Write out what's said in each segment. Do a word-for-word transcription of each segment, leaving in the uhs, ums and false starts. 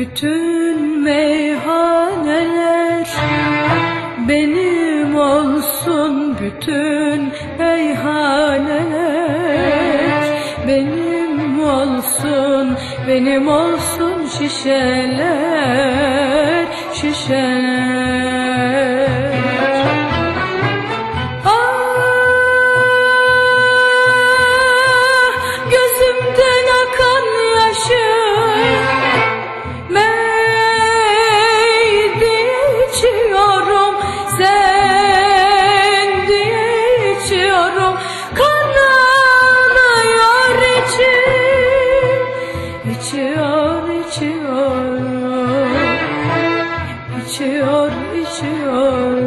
Bütün meyhaneler benim olsun, bütün meyhaneler benim olsun, benim olsun şişeler, şişeler. Ah, gözümden akan yaşı sen diye içiyorum, kanlanıyor içim, içiyor, içiyor, içiyor, içiyor.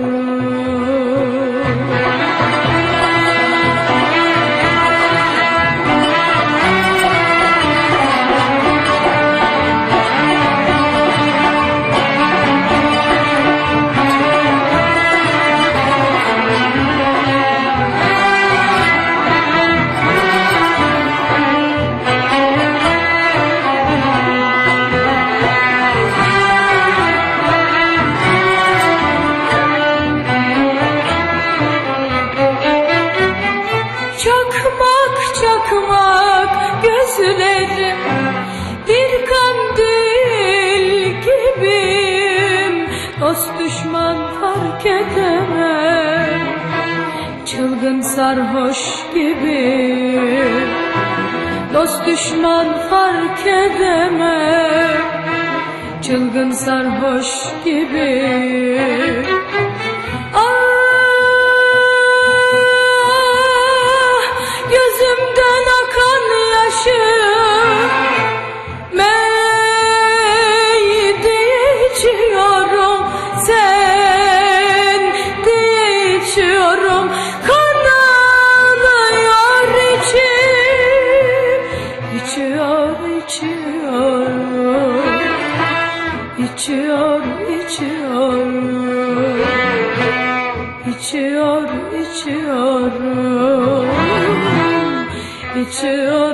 Çakmak çakmak gözlerim, bir kandil gibiyim. Dost düşman fark edemem, çılgın sarhoş gibiyim. Dost düşman fark edemem, çılgın sarhoş gibiyim. Gözümden akan yaşı mey diye içiyorum, sen diye içiyorum, kanalıyor içim, içiyor, içiyor, içiyor, içiyor, içiyor, içiyor, içiyor.